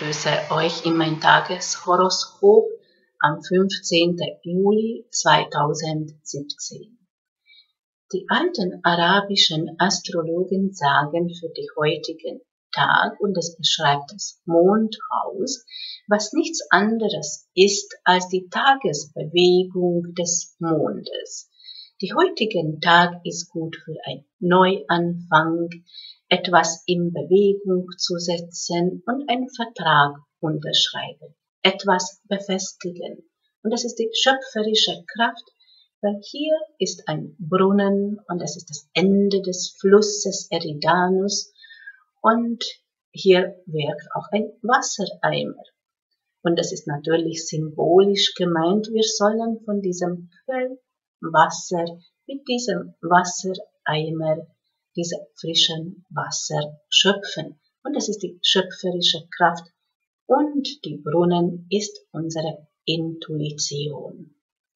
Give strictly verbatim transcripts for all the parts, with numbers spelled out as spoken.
begrüße euch in mein Tageshoroskop am fünfzehnten Juli zweitausendsiebzehn. Die alten arabischen Astrologen sagen für den heutigen Tag, und das beschreibt das Mondhaus, was nichts anderes ist als die Tagesbewegung des Mondes. Der heutige Tag ist gut für einen Neuanfang, etwas in Bewegung zu setzen und einen Vertrag unterschreiben, etwas befestigen. Und das ist die schöpferische Kraft, weil hier ist ein Brunnen und das ist das Ende des Flusses Eridanus und hier wirkt auch ein Wassereimer. Und das ist natürlich symbolisch gemeint, wir sollen von diesem Quell Wasser, mit diesem Wassereimer, diesem frischen Wasser schöpfen. Und das ist die schöpferische Kraft. Und die Brunnen ist unsere Intuition.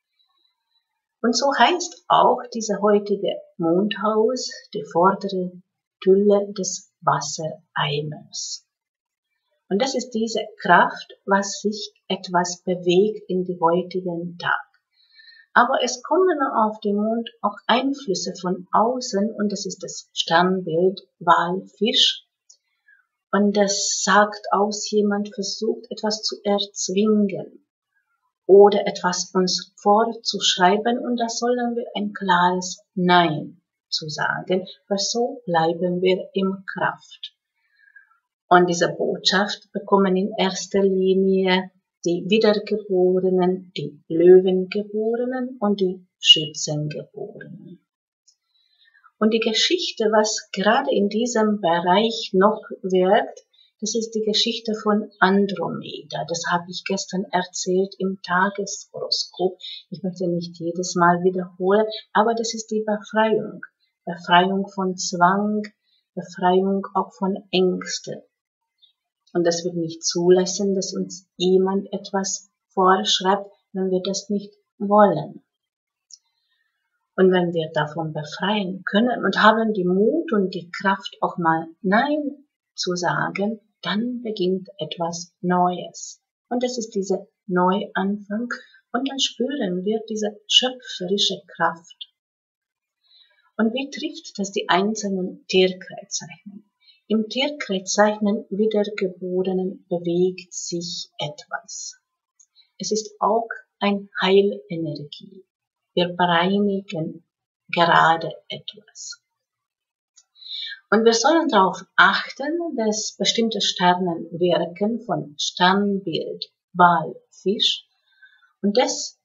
Und so heißt auch dieser heutige Mondhaus die vordere Hülle des Wassereimers. Und das ist diese Kraft, was sich etwas bewegt in den heutigen Tag. Aber es kommen auf den Mond auch Einflüsse von außen und das ist das Sternbild Walfisch. Und das sagt aus, jemand versucht etwas zu erzwingen oder etwas uns vorzuschreiben und da sollen wir ein klares Nein zu sagen, weil so bleiben wir in Kraft. Und diese Botschaft bekommen in erster Linie die Wiedergeborenen, die Löwengeborenen und die Schützengeborenen. Und die Geschichte, was gerade in diesem Bereich noch wirkt, das ist die Geschichte von Andromeda. Das habe ich gestern erzählt im Tageshoroskop. Ich möchte nicht jedes Mal wiederholen, aber das ist die Befreiung. Befreiung von Zwang, Befreiung auch von Ängsten. Und das wird nicht zulassen, dass uns jemand etwas vorschreibt, wenn wir das nicht wollen. Und wenn wir davon befreien können und haben die Mut und die Kraft auch mal Nein zu sagen, dann beginnt etwas Neues. Und das ist dieser Neuanfang und dann spüren wir diese schöpferische Kraft. Und wie trifft das die einzelnen Tierkreiszeichen? Im Tierkreiszeichen Wiedergeborenen bewegt sich etwas. Es ist auch eine Heilenergie. Wir bereinigen gerade etwas. Und wir sollen darauf achten, dass bestimmte Sternen wirken von Sternbild Walfisch. Und das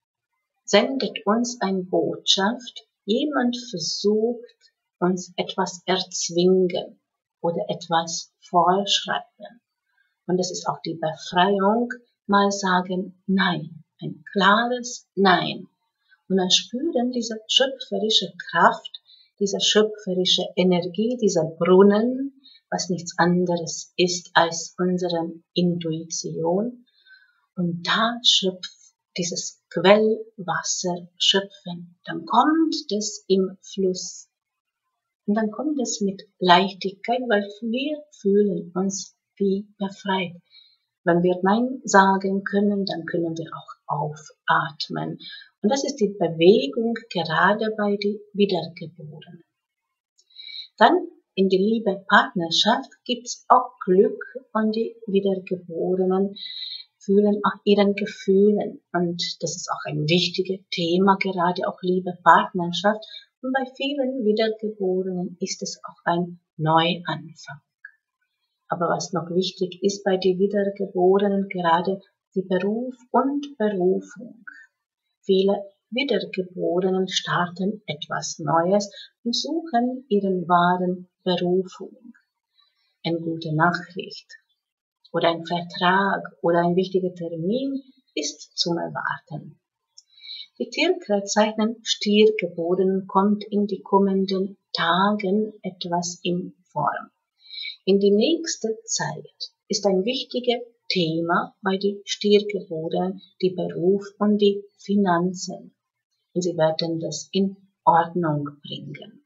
sendet uns eine Botschaft. Jemand versucht, uns etwas erzwingen oder etwas vorschreiben. Und das ist auch die Befreiung, mal sagen Nein, ein klares Nein. Und dann spüren diese schöpferische Kraft, diese schöpferische Energie, dieser Brunnen, was nichts anderes ist als unsere Intuition. Und da schöpft dieses Quellwasser schöpfen. Dann kommt das im Fluss. Und dann kommt es mit Leichtigkeit, weil wir fühlen uns wie befreit. Wenn wir Nein sagen können, dann können wir auch aufatmen. Und das ist die Bewegung gerade bei den Wiedergeborenen. Dann in der Liebe Partnerschaft gibt's auch Glück und die Wiedergeborenen fühlen auch ihren Gefühlen. Und das ist auch ein wichtiges Thema, gerade auch Liebe Partnerschaft. Und bei vielen Wiedergeborenen ist es auch ein Neuanfang. Aber was noch wichtig ist bei den Wiedergeborenen, gerade die Beruf und Berufung. Viele Wiedergeborenen starten etwas Neues und suchen ihren wahren Berufung. Eine gute Nachricht oder ein Vertrag oder ein wichtiger Termin ist zum Erwarten. Die Tierkreiszeichen Stiergeborenen kommt in die kommenden Tagen etwas in Form. In die nächste Zeit ist ein wichtiges Thema bei den Stiergeborenen die Beruf und die Finanzen. Und sie werden das in Ordnung bringen.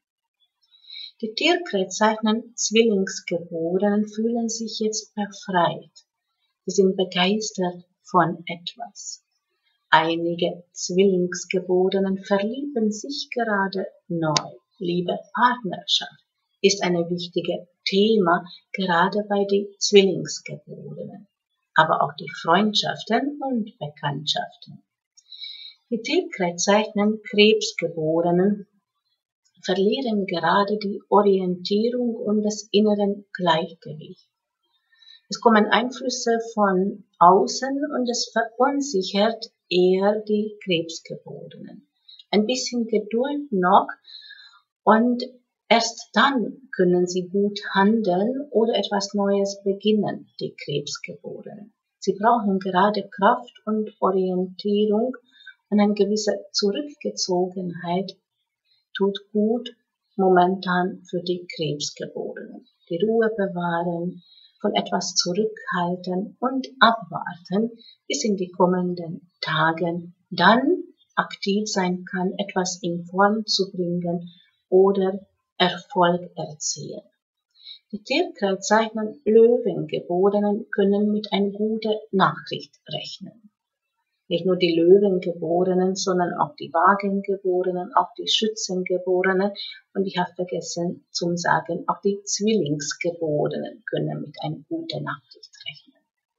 Die Tierkreiszeichen Zwillingsgeborenen fühlen sich jetzt befreit. Sie sind begeistert von etwas. Einige Zwillingsgeborenen verlieben sich gerade neu. Liebe, Partnerschaft ist ein wichtiges Thema, gerade bei den Zwillingsgeborenen, aber auch die Freundschaften und Bekanntschaften. Die Tierkreiszeichen Krebsgeborenen verlieren gerade die Orientierung und das innere Gleichgewicht. Es kommen Einflüsse von außen und es verunsichert eher die Krebsgeborenen. Ein bisschen Geduld noch und erst dann können sie gut handeln oder etwas Neues beginnen, die Krebsgeborenen. Sie brauchen gerade Kraft und Orientierung und eine gewisse Zurückgezogenheit tut gut momentan für die Krebsgeborenen. Die Ruhe bewahren, von etwas zurückhalten und abwarten, bis in die kommenden Tagen dann aktiv sein kann, etwas in Form zu bringen oder Erfolg erzielen. Die Tierkreiszeichen Löwengeborenen können mit einer guten Nachricht rechnen. Nicht nur die Löwengeborenen, sondern auch die Wagengeborenen, auch die Schützengeborenen und ich habe vergessen zu sagen, auch die Zwillingsgeborenen können mit einer guten Nachricht rechnen.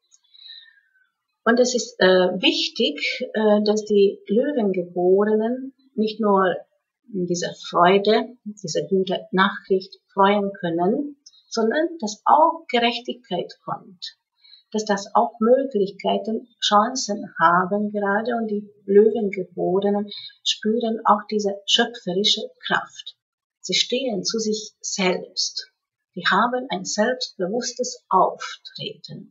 Und es ist äh, wichtig, äh, dass die Löwengeborenen nicht nur diese Freude, diese gute Nachricht freuen können, sondern dass auch Gerechtigkeit kommt. Dass das auch Möglichkeiten, Chancen haben gerade und die Löwengeborenen spüren auch diese schöpferische Kraft. Sie stehen zu sich selbst. Die haben ein selbstbewusstes Auftreten.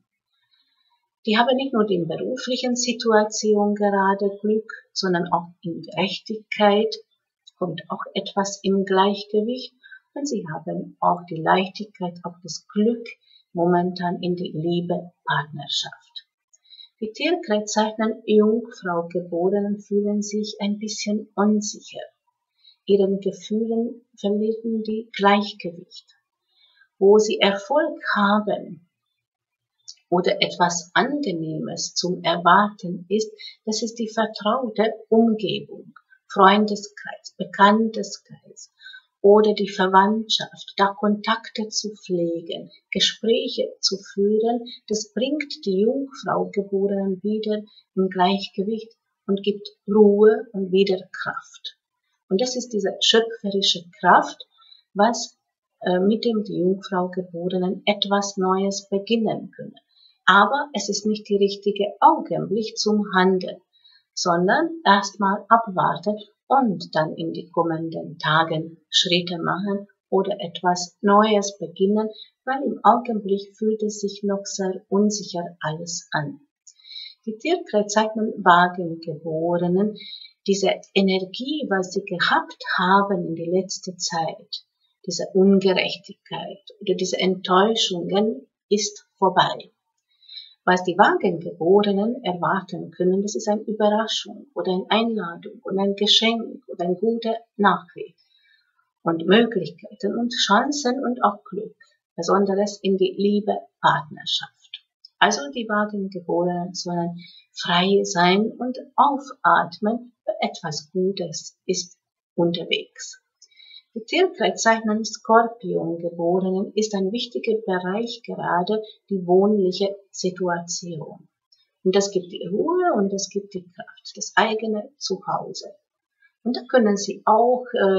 Die haben nicht nur in beruflichen Situationen gerade Glück, sondern auch in Gerechtigkeit kommt auch etwas im Gleichgewicht und sie haben auch die Leichtigkeit, auch das Glück, momentan in die Liebe, Partnerschaft. Die Tierkreiszeichen Jungfrau-Geborenen fühlen sich ein bisschen unsicher. Ihren Gefühlen verlieren die Gleichgewicht. Wo sie Erfolg haben oder etwas Angenehmes zum Erwarten ist, das ist die vertraute Umgebung, Freundeskreis, Bekannteskreis, oder die Verwandtschaft, da Kontakte zu pflegen, Gespräche zu führen, das bringt die Jungfrau-Geborenen wieder im Gleichgewicht und gibt Ruhe und wieder Kraft. Und das ist diese schöpferische Kraft, was äh, mit dem die Jungfrau-Geborenen etwas Neues beginnen können. Aber es ist nicht der richtige Augenblick zum Handeln, sondern erstmal abwarten und dann in die kommenden Tagen Schritte machen oder etwas Neues beginnen, weil im Augenblick fühlt es sich noch sehr unsicher alles an. Die Tierkreiszeichen Wagengeborenen, diese Energie, was sie gehabt haben in der letzten Zeit, diese Ungerechtigkeit oder diese Enttäuschungen, ist vorbei. Was die Wagengeborenen erwarten können, das ist eine Überraschung oder eine Einladung oder ein Geschenk oder eine gute Nachricht und Möglichkeiten und Chancen und auch Glück, besonders in die Liebe, Partnerschaft. Also die Wagengeborenen sollen frei sein und aufatmen, etwas Gutes ist unterwegs. Die Tierkreiszeichen Skorpiongeborenen ist ein wichtiger Bereich, gerade die wohnliche Situation. Und das gibt die Ruhe und das gibt die Kraft, das eigene Zuhause. Und da können sie auch äh,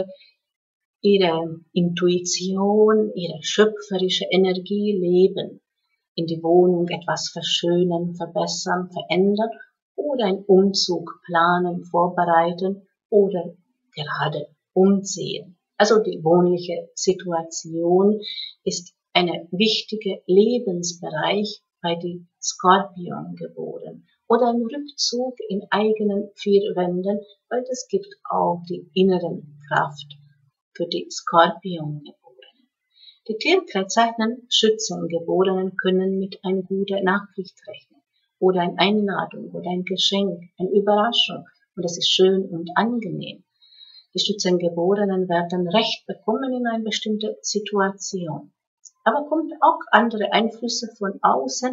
ihre Intuition, ihre schöpferische Energie leben, in die Wohnung etwas verschönern, verbessern, verändern oder einen Umzug planen, vorbereiten oder gerade umziehen. Also die wohnliche Situation ist ein wichtiger Lebensbereich bei den Skorpiongeborenen oder ein Rückzug in eigenen vier Wänden, weil das gibt auch die inneren Kraft für die Skorpiongeborenen. Die Tierkreiszeichen Schützengeborenen können mit einer guten Nachricht rechnen oder eine Einladung oder ein Geschenk, eine Überraschung und das ist schön und angenehm. Die Schützengeborenen werden Recht bekommen in einer bestimmten Situation. Aber kommt auch andere Einflüsse von außen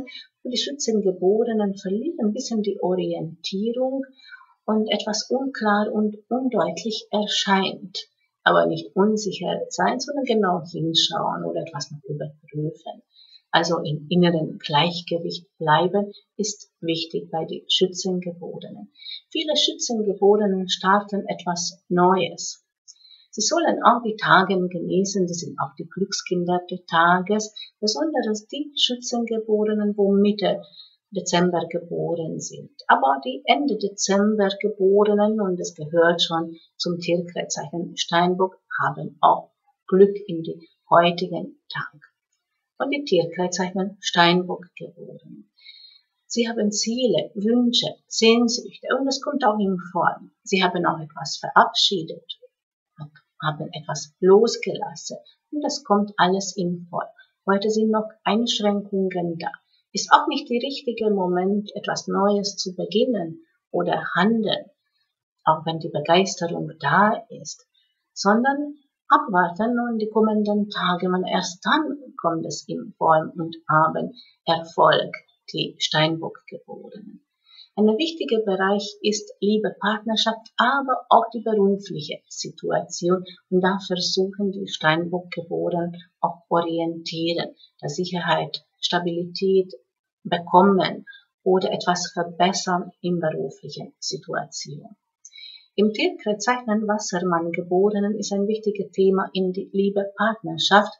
Und die Schützengeborenen verlieren ein bisschen die Orientierung und etwas unklar und undeutlich erscheint. Aber nicht unsicher sein, sondern genau hinschauen oder etwas noch überprüfen. Also im inneren Gleichgewicht bleiben ist wichtig bei den Schützengeborenen. Viele Schützengeborenen starten etwas Neues. Sie sollen auch die Tage genießen, die sind auch die Glückskinder des Tages, besonders die Schützengeborenen, wo Mitte Dezember geboren sind. Aber die Ende Dezember geborenen, und es gehört schon zum Tierkreiszeichen Steinbock, haben auch Glück in die heutigen Tag. Und die Tierkreiszeichen Steinbock geboren. Sie haben Ziele, Wünsche, Sehnsüchte und es kommt auch in Form. Sie haben auch etwas verabschiedet, haben etwas losgelassen und das kommt alles in Form. Heute sind noch Einschränkungen da. Ist auch nicht der richtige Moment, etwas Neues zu beginnen oder handeln, auch wenn die Begeisterung da ist, sondern abwarten und die kommenden Tage, man erst dann kommt es in Form und haben Erfolg, die Steinbock-Geborenen. Ein wichtiger Bereich ist Liebe, Partnerschaft, aber auch die berufliche Situation. Und da versuchen die Steinbock-Geborenen auch orientieren, der Sicherheit, Stabilität bekommen oder etwas verbessern in beruflichen Situation. Im Tierkreiszeichen Wassermann-Geborenen ist ein wichtiges Thema in die Liebe, Partnerschaft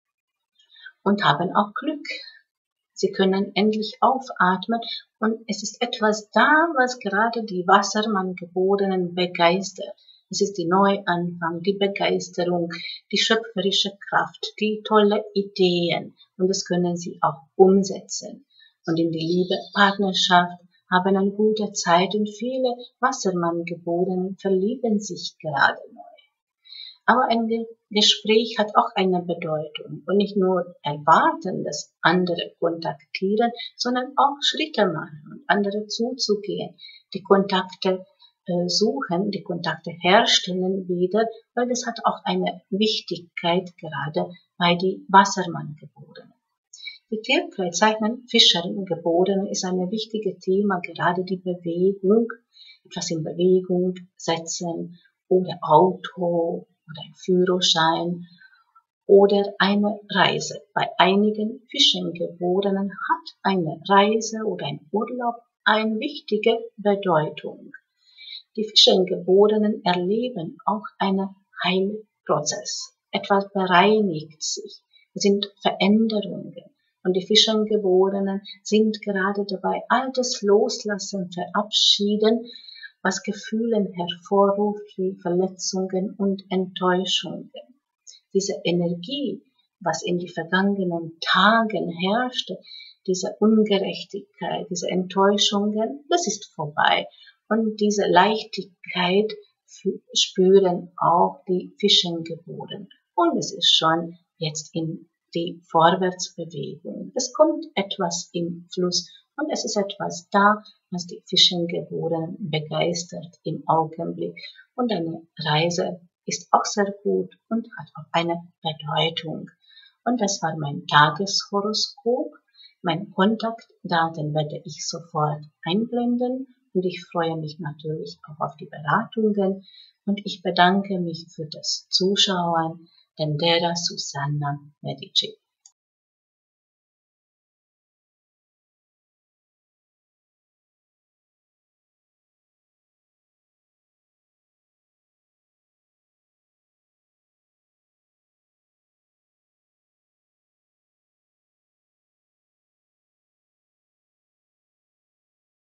und haben auch Glück. Sie können endlich aufatmen und es ist etwas da, was gerade die Wassermann-Geborenen begeistert. Es ist die Neuanfang, die Begeisterung, die schöpferische Kraft, die tolle Ideen und das können sie auch umsetzen. Und in die Liebe, Partnerschaft haben eine gute Zeit und viele Wassermann-Geborenen verlieben sich gerade neu. Aber ein Gespräch hat auch eine Bedeutung und nicht nur erwarten, dass andere kontaktieren, sondern auch Schritte machen und andere zuzugehen, die Kontakte äh, suchen, die Kontakte herstellen wieder, weil das hat auch eine Wichtigkeit gerade bei die Wassermann-Geborenen. Die Tierkreiszeichen Fischer-Geborenen ist ein wichtiges Thema, gerade die Bewegung, etwas in Bewegung setzen oder Auto oder ein Führerschein oder eine Reise. Bei einigen Fischengeborenen hat eine Reise oder ein Urlaub eine wichtige Bedeutung. Die Fischengeborenen erleben auch einen Heilprozess. Etwas bereinigt sich, es sind Veränderungen. Und die Fischengeborenen sind gerade dabei, altes Loslassen, Verabschieden, was Gefühlen hervorruft wie Verletzungen und Enttäuschungen. Diese Energie, was in die vergangenen Tagen herrschte, diese Ungerechtigkeit, diese Enttäuschungen, das ist vorbei. Und diese Leichtigkeit spüren auch die Fischengeborenen. Und es ist schon jetzt in die Vorwärtsbewegung. Es kommt etwas im Fluss und es ist etwas da, was die Fischengeborenen begeistert im Augenblick. Und eine Reise ist auch sehr gut und hat auch eine Bedeutung. Und das war mein Tageshoroskop. Mein Kontaktdaten werde ich sofort einblenden und ich freue mich natürlich auch auf die Beratungen und ich bedanke mich für das Zuschauen. Dendera Susanna Medici.